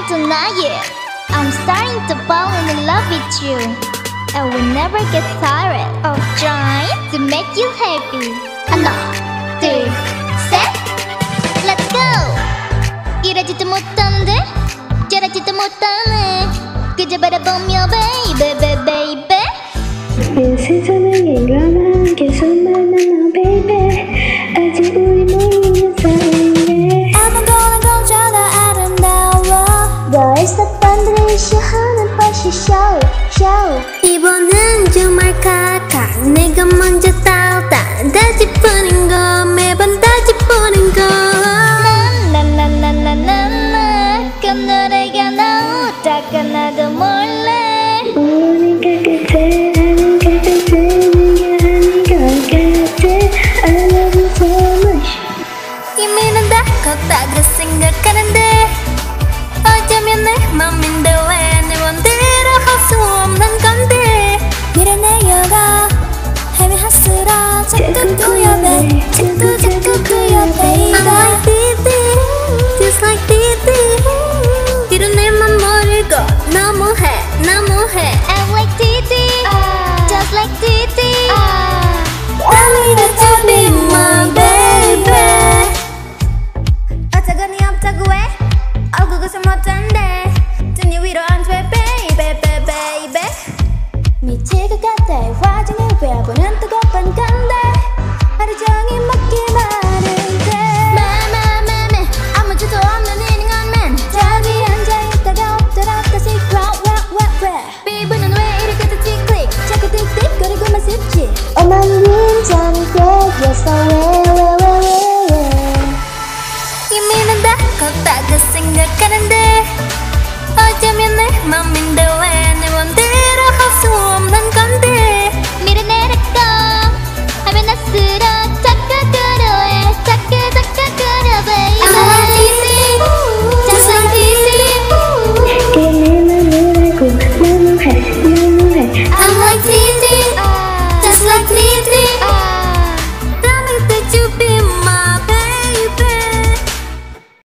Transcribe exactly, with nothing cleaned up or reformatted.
tonight. I'm starting to fall in love with you. I will never get tired of trying to make you happy. 하나, 둘, 셋, let's go. 이러지도 못하는데 저러지도 못하네. 그저 바라보며 baby baby baby. 세상을 일어나 계속 만나는 baby. 아직 우리 모르는 사이네. 아무거나 거쳐다 아름다워. 너의 습관들을 시하는 파시 show show. 이번엔 정말 카카. 내가 먼저 따다. 다시 푸는 거 매번 다시 푸는 거. 나나나나나나 그 노래가 나오다가 나도 몰래 우리가 끝에 아닌 것 같아. 네가 아닌 것 같아. I love you so much. 이미 난 다 컸다고 생각하는데 어쩌면 내 맘인데 왜 내 맘대로 할 수 없는 건데 미련내어가 헤매할수록 자꾸 구여배 자꾸 자꾸 구여배 I'm like Didi just like Didi 뒤로 내 맘 모르고 너무해 너무해 I'm like Didi just like Didi I need you to be my baby 어쩌거니 없자고 해 얼굴 그새 못한데 등 위로 앉아 baby baby baby 미칠 것 같아 화장을 외워보는 뜨거운 건데 하루 종일 먹기만 하는데 매매매매 아무 주도 없는 이닝한 저기 앉아있다가 엎드려 다시 왜왜왜왜 피부는 왜 이렇게 다 틱틱 자꾸 틱틱 거리고만 싶지 오만 긴장되겠어 왜왜왜왜 이미 난 다 컸다고 생각하는데 어쩌면 내 맘이